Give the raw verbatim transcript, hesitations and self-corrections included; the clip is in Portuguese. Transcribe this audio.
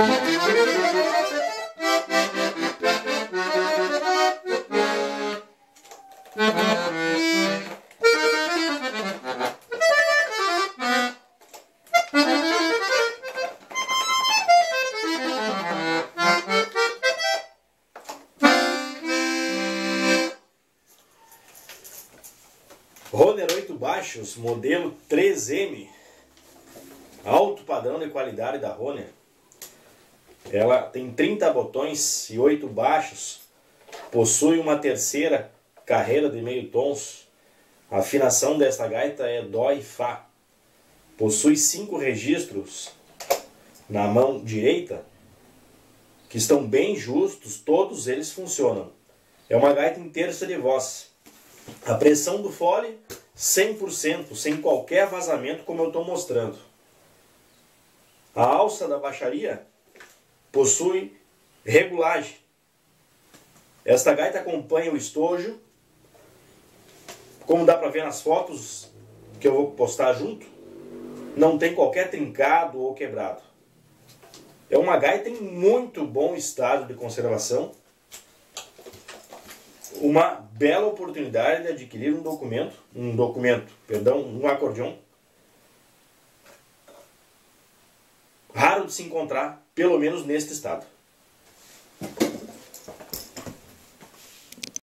Hohner oito baixos, modelo três M, alto padrão de qualidade da Hohner. Ela tem trinta botões e oito baixos, possui uma terceira carreira de meio tons. A afinação desta gaita é Dó e Fá. Possui cinco registros na mão direita, que estão bem justos, todos eles funcionam. É uma gaita em terça de voz. A pressão do fole cem por cento, sem qualquer vazamento, como eu estou mostrando. A alça da baixaria possui regulagem. Esta gaita acompanha o estojo, como dá para ver nas fotos que eu vou postar junto, não tem qualquer trincado ou quebrado. É uma gaita em muito bom estado de conservação. Uma bela oportunidade de adquirir um documento, um documento, perdão, um acordeon. Raro de se encontrar, pelo menos neste estado.